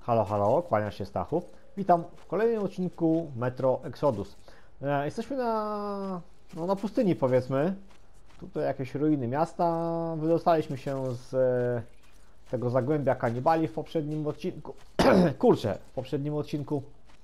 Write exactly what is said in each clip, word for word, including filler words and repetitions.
Halo, halo, kłania się Stachu. Witam w kolejnym odcinku Metro Exodus. E, jesteśmy na, no, na pustyni, powiedzmy. Tutaj jakieś ruiny miasta. Wydostaliśmy się z e, tego zagłębia kanibali w poprzednim odcinku. Kurczę, w poprzednim odcinku.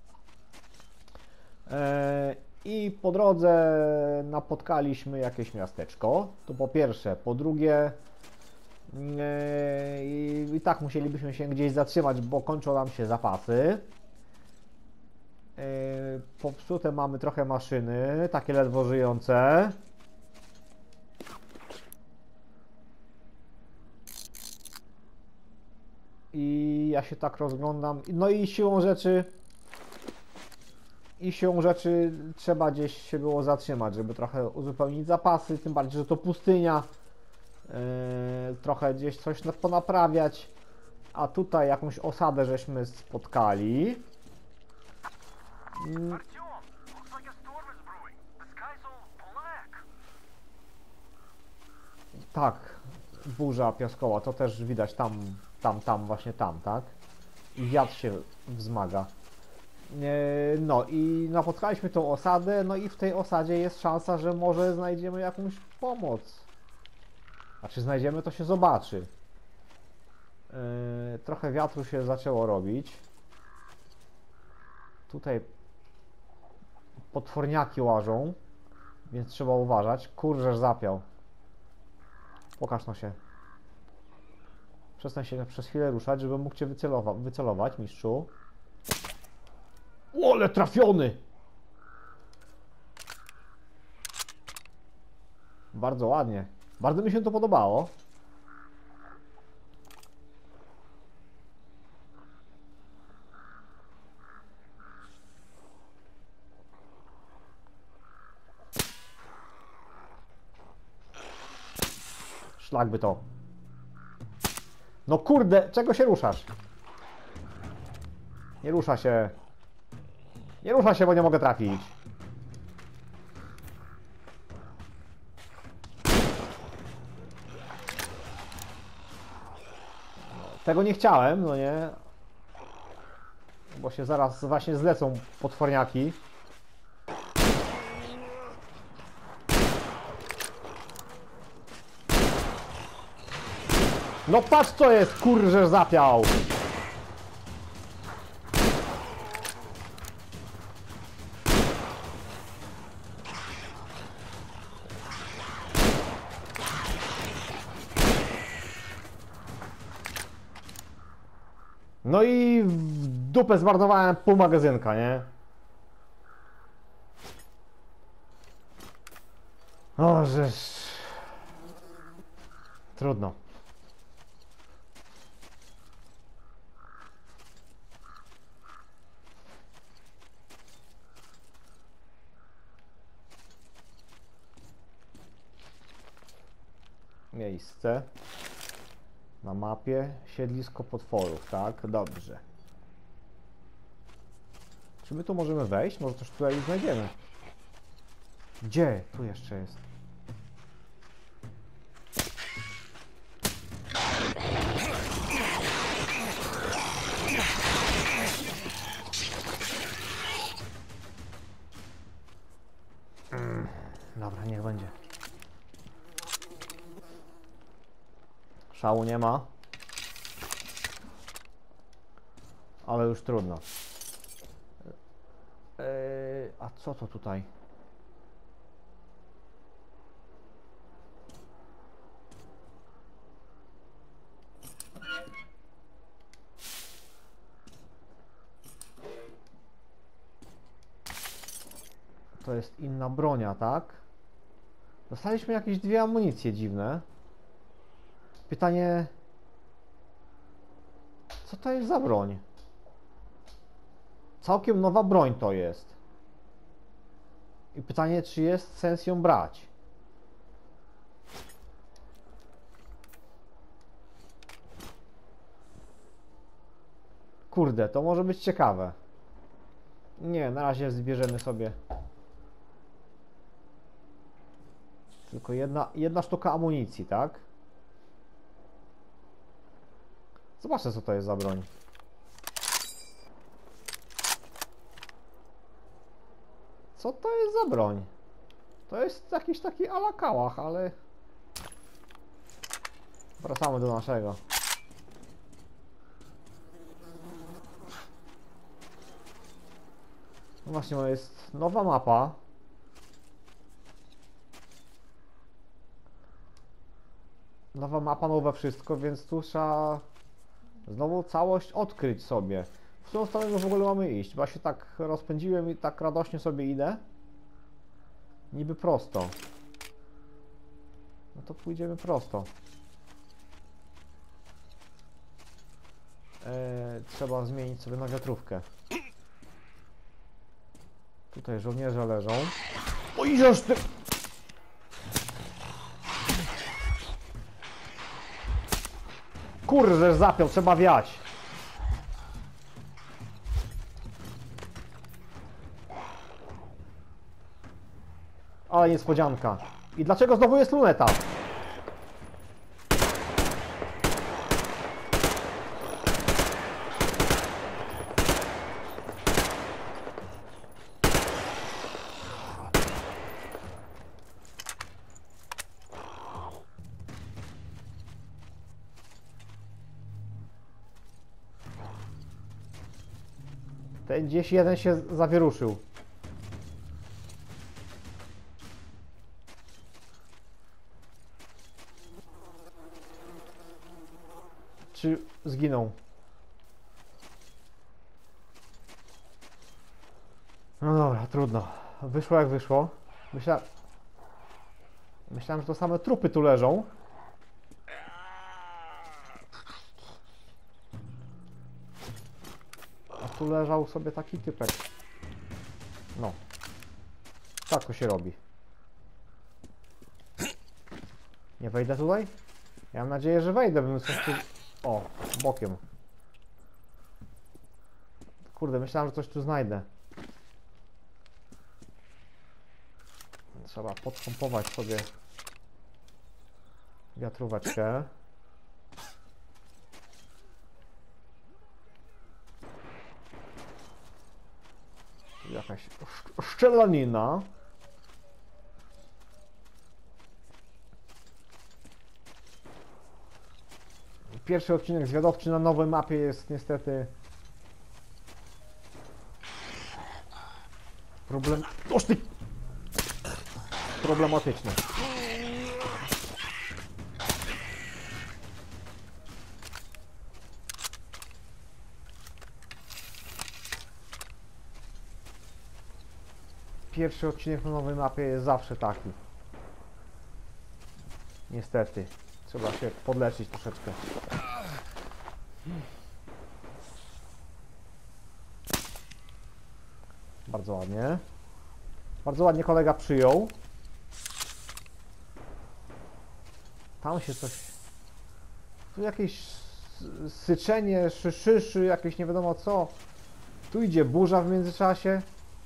E, I po drodze napotkaliśmy jakieś miasteczko. To po pierwsze. Po drugie, I, I tak musielibyśmy się gdzieś zatrzymać, bo kończą nam się zapasy. Popsute mamy trochę maszyny, takie ledwo żyjące. I ja się tak rozglądam. No i siłą rzeczy I siłą rzeczy trzeba gdzieś się było zatrzymać, żeby trochę uzupełnić zapasy, tym bardziej, że to pustynia. Yy, trochę gdzieś coś ponaprawiać, a tutaj jakąś osadę żeśmy spotkali. Yy. Tak, burza piaskowa, to też widać tam, tam, tam, właśnie tam, tak? I wiatr się wzmaga. Yy, no i napotkaliśmy tą osadę, no i w tej osadzie jest szansa, że może znajdziemy jakąś pomoc. A czy znajdziemy, to się zobaczy. Yy, trochę wiatru się zaczęło robić. Tutaj potworniaki łażą, więc trzeba uważać. Kurczę, zapiał. Pokaż no się. Przestań się przez chwilę ruszać, żeby mógł cię wycelowa wycelować, mistrzu. Ole, trafiony! Bardzo ładnie. Bardzo mi się to podobało. Szlak by to. No kurde, czego się ruszasz? Nie rusza się. Nie rusza się, bo nie mogę trafić. Tego nie chciałem, no nie? Bo się zaraz właśnie zlecą potworniaki. No patrz co jest, kurczę, zapiał! No i w dupę zmarnowałem pół magazynka, nie? O, żeż... Trudno. Miejsce na mapie, siedlisko potworów, tak? Dobrze. Czy my tu możemy wejść? Może coś tutaj znajdziemy. Gdzie? Tu jeszcze jest. Mm, dobra, niech będzie. Szału nie ma. Ale już trudno. Eee, a co to tutaj? To jest inna bronia, tak? Dostaliśmy jakieś dwie amunicje dziwne. Pytanie... Co to jest za broń? Całkiem nowa broń to jest. I pytanie, czy jest sens ją brać? Kurde, to może być ciekawe. Nie, na razie zbierzemy sobie tylko jedna, jedna sztuka amunicji, tak? Zobaczę, co to jest za broń. Co to jest za broń? To jest jakiś taki ala kałach, ale... Wracamy do naszego. No właśnie, to jest nowa mapa. Nowa mapa, nowe wszystko, więc tu trzeba znowu całość odkryć sobie. W którą stronę w ogóle mamy iść? Bo ja się tak rozpędziłem i tak radośnie sobie idę. Niby prosto. No to pójdziemy prosto. Eee, trzeba zmienić sobie na wiatrówkę. Tutaj żołnierze leżą. O, idziesz ty! Kurczę, zapiął, trzeba wiać. Ale niespodzianka. I dlaczego znowu jest luneta? Ten gdzieś jeden się zawieruszył. Czy zginął? No dobra, trudno. Wyszło jak wyszło. Myśla... Myślałem, że to same trupy tu leżą. A tu leżał sobie taki typek. No. Tak to się robi. Nie wejdę tutaj? Ja mam nadzieję, że wejdę, bym coś tu... O, bokiem. Kurde, myślałem, że coś tu znajdę. Trzeba podpompować sobie wiatróweczkę. Jakaś szczelanina. Pierwszy odcinek zwiadowczy na nowej mapie jest niestety problem... Oż ty... problematyczny. Pierwszy odcinek na nowej mapie jest zawsze taki. Niestety. Trzeba się podleczyć troszeczkę. Bardzo ładnie. Bardzo ładnie kolega przyjął. Tam się coś... Tu jakieś syczenie, szyszyszy, jakieś nie wiadomo co. Tu idzie burza w międzyczasie.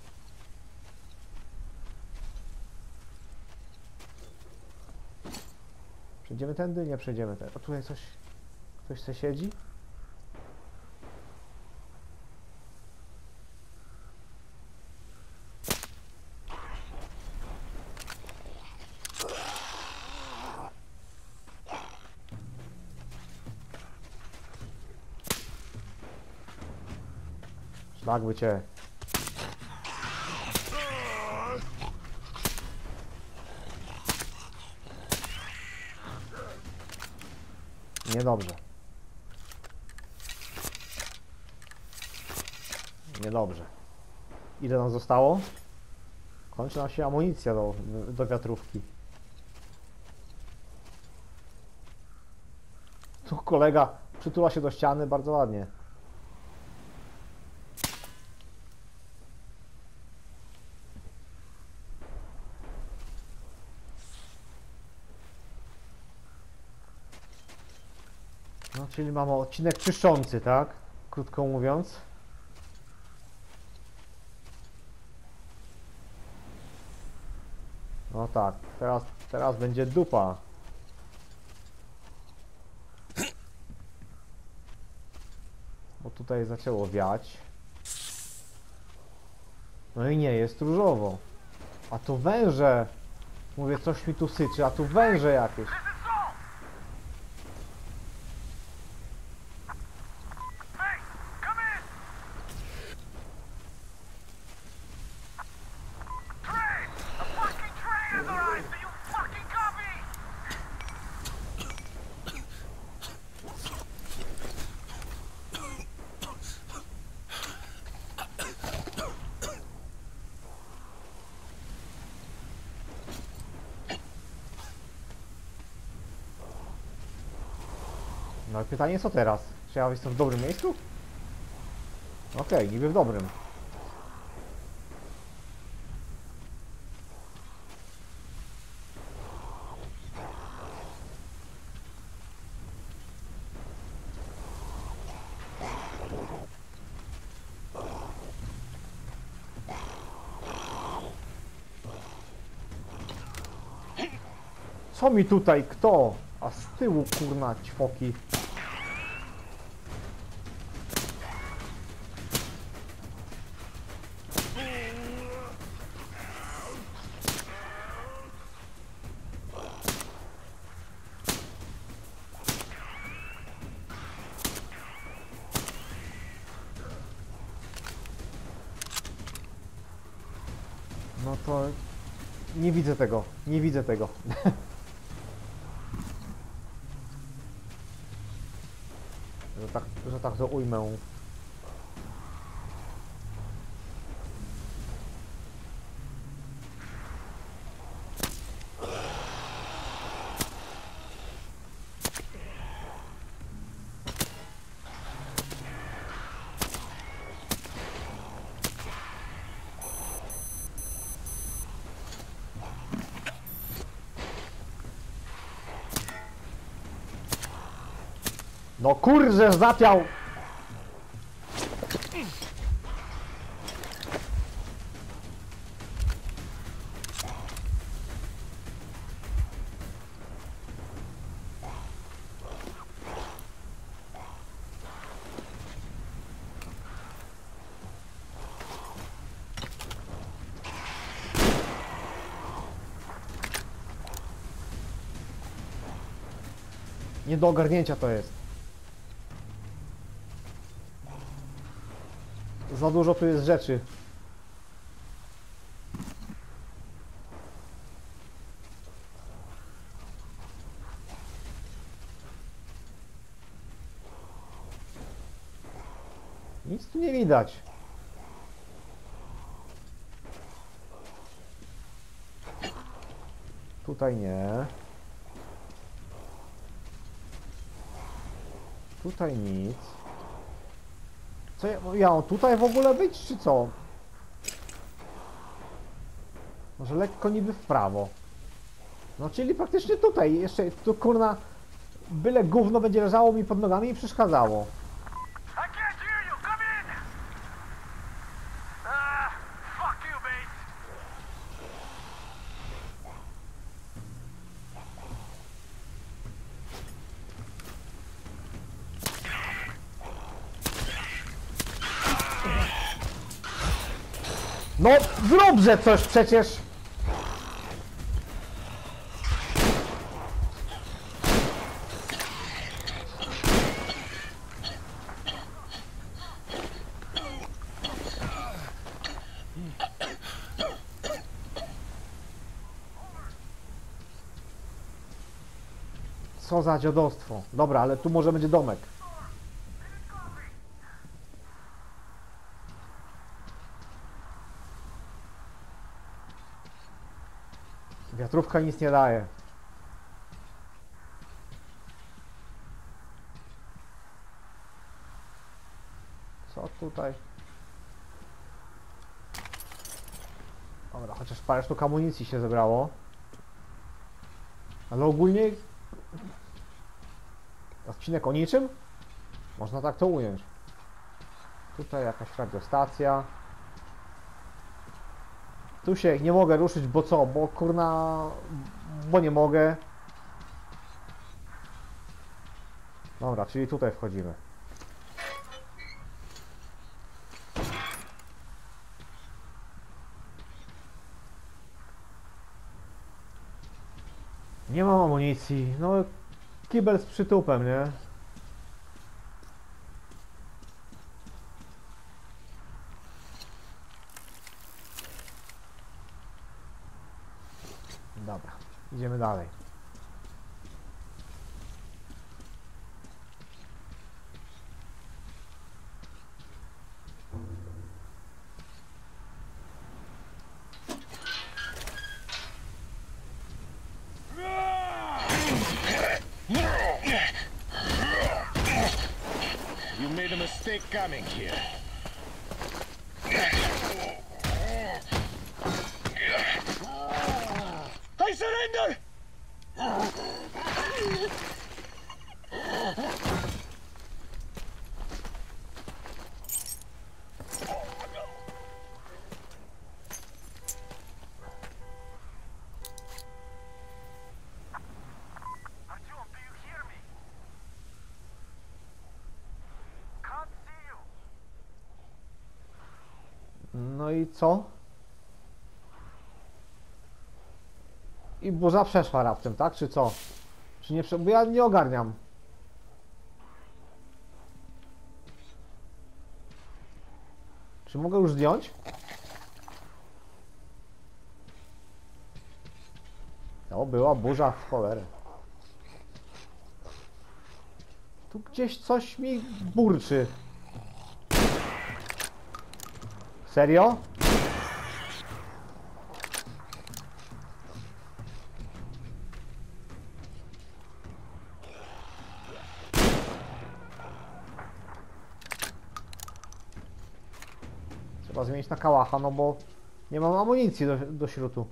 Przejdziemy tędy? Nie przejdziemy tędy. A tutaj coś... Ktoś se siedzi? Szlak by cię. Niedobrze. Niedobrze. Ile nam zostało? Kończy nam się amunicja do, do wiatrówki. Tu kolega przytula się do ściany bardzo ładnie. No, czyli mamy odcinek czyszczący, tak? Krótko mówiąc. No tak, teraz, teraz będzie dupa. Bo tutaj zaczęło wiać. No i nie, jest różowo. A tu węże. Mówię, coś mi tu syczy, a tu węże jakieś. No i pytanie, co teraz? Czy ja jestem w dobrym miejscu? Okej, niby w dobrym. Co mi tutaj? Kto? A z tyłu, kurna, ćwoki. No to... Nie widzę tego, nie widzę tego. że, tak, że tak to ujmę. No kurze, zapiał! Nie do ogarnięcia to jest. Za dużo tu jest rzeczy. Nic tu nie widać. Tutaj nie. Tutaj nic. Co ja, ja mam tutaj w ogóle być, czy co? Może lekko niby w prawo. No czyli praktycznie tutaj. Jeszcze tu kurna byle gówno będzie leżało mi pod nogami i przeszkadzało. No zróbże coś przecież! Co za dziadostwo. Dobra, ale tu może będzie domek. Wiatrówka nic nie daje. Co tutaj? Dobra, chociaż parę sztuk amunicji się zebrało. Ale ogólnie... Odcinek o niczym? Można tak to ująć. Tutaj jakaś radiostacja. Tu się nie mogę ruszyć, bo co? Bo kurna... Bo nie mogę. Dobra, czyli tutaj wchodzimy. Nie mam amunicji. No, kibel z przytupem, nie? Dobra, idziemy dalej. You made a mistake coming here. I surrender! Artyom, do you hear me? Can't see you. No i co? I burza przeszła raptem, tak? Czy co? Czy nie prze... Bo ja nie ogarniam. Czy mogę już zdjąć? No, była burza w cholerę. Tu gdzieś coś mi burczy. Serio? Trzeba zmienić na kałacha, no bo nie mam amunicji do, do śrutu.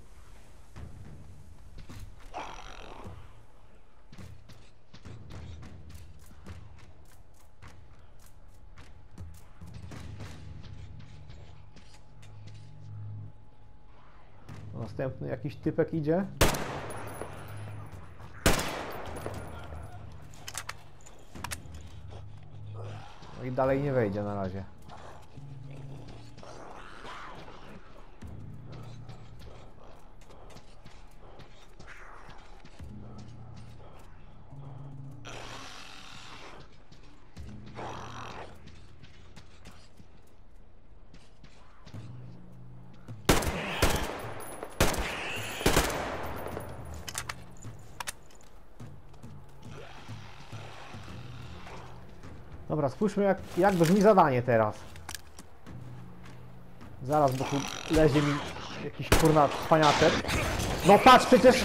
Następny jakiś typek idzie. No i dalej nie wejdzie na razie. Dobra, spójrzmy jak, jak brzmi zadanie teraz. Zaraz, bo tu lezie mi jakiś kurna cwaniaczek. No patrz, przecież...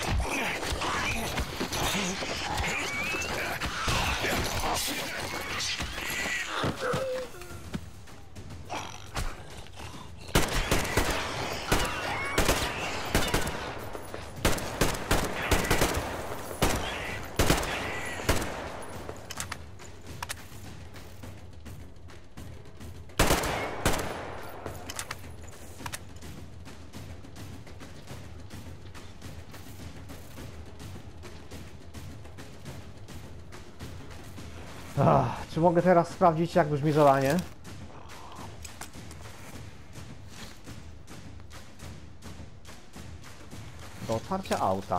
Ach, czy mogę teraz sprawdzić, jak brzmi zadanie? Do otwarcia auta.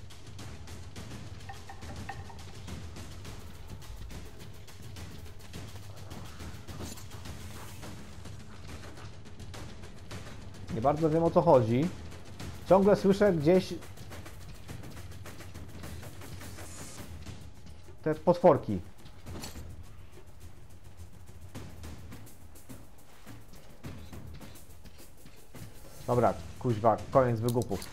Nie bardzo wiem, o co chodzi. Ciągle słyszę gdzieś te potworki. Dobra, kuźwa, koniec wygupów.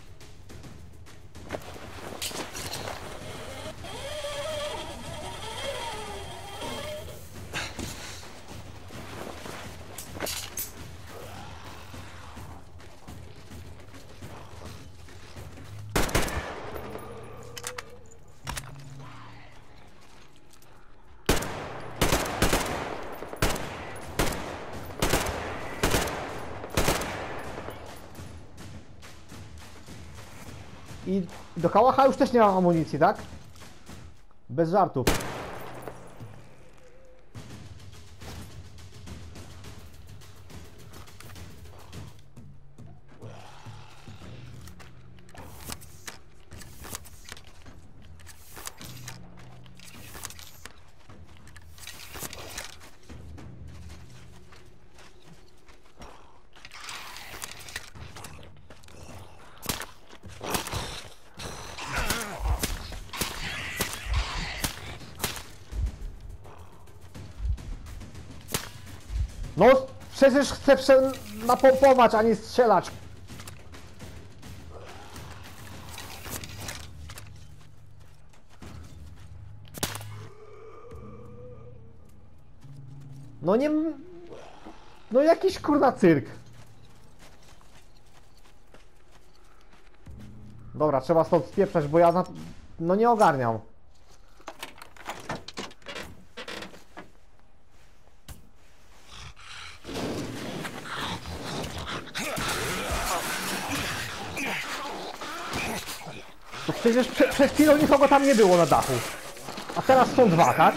I do kałacha już też nie mam amunicji, tak? Bez żartów. No przecież chcę prze... napompować, a nie strzelać. No nie... No jakiś kurna cyrk. Dobra, trzeba stąd spieprzać, bo ja na... no nie ogarniam. To przecież prze, przed chwilą nikogo tam nie było na dachu. A teraz są dwa, tak?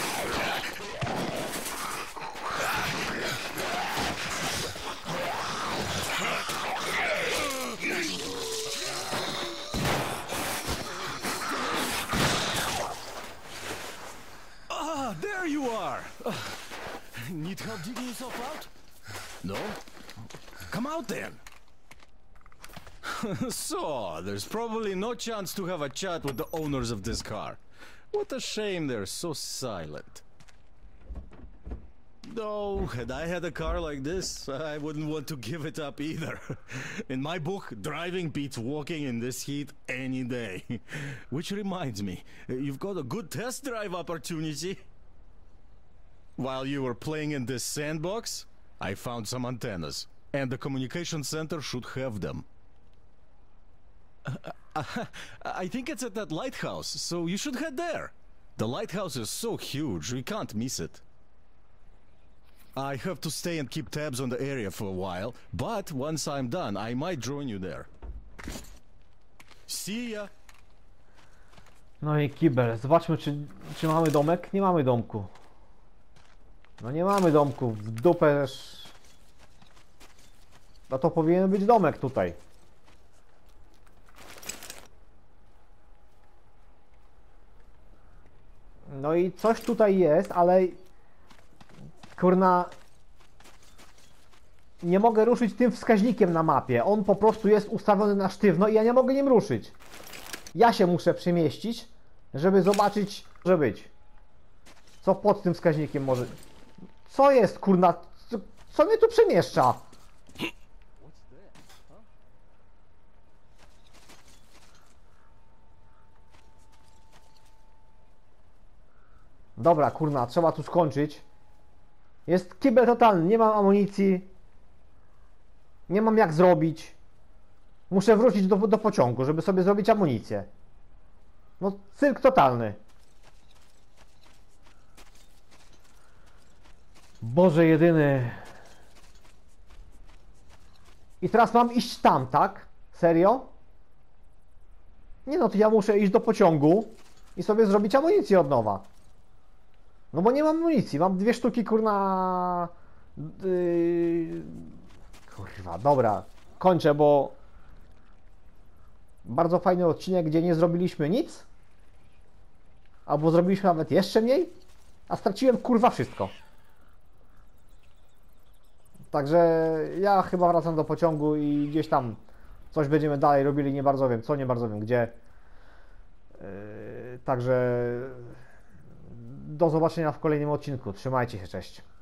Ah, there you are! Uh, need help digging yourself out? No? Come out then! So, there's probably no chance to have a chat with the owners of this car. What a shame they're so silent. Though, had I had a car like this, I wouldn't want to give it up either. In my book, driving beats walking in this heat any day. Which reminds me, you've got a good test drive opportunity. While you were playing in this sandbox, I found some antennas, and the communication center should have them. Uh, uh, I think it's at that lighthouse, so you should head there. The lighthouse is so huge, we can't miss it. I have to stay and keep tabs on the area for a while, but once I'm done, I might join you there. See ya! No i kibel. Zobaczmy, czy, czy mamy domek. Nie mamy domku. No nie mamy domku. W dupę też... No to powinien być domek tutaj. No i coś tutaj jest, ale... Kurna... Nie mogę ruszyć tym wskaźnikiem na mapie. On po prostu jest ustawiony na sztywno i ja nie mogę nim ruszyć. Ja się muszę przemieścić, żeby zobaczyć, że być. Co pod tym wskaźnikiem może... Co jest, kurna? Co, co mnie tu przemieszcza? Dobra, kurna, trzeba tu skończyć. Jest kibel totalny, nie mam amunicji. Nie mam jak zrobić. Muszę wrócić do, do pociągu, żeby sobie zrobić amunicję. No, cyrk totalny. Boże jedyny. I teraz mam iść tam, tak? Serio? Nie no, to ja muszę iść do pociągu i sobie zrobić amunicję od nowa. No bo nie mam amunicji, mam dwie sztuki, kurna... Yy... Kurwa, dobra. Kończę, bo... Bardzo fajny odcinek, gdzie nie zrobiliśmy nic. Albo zrobiliśmy nawet jeszcze mniej. A straciłem, kurwa, wszystko. Także ja chyba wracam do pociągu i gdzieś tam coś będziemy dalej robili, nie bardzo wiem co, nie bardzo wiem gdzie. Yy, także do zobaczenia w kolejnym odcinku. Trzymajcie się, cześć.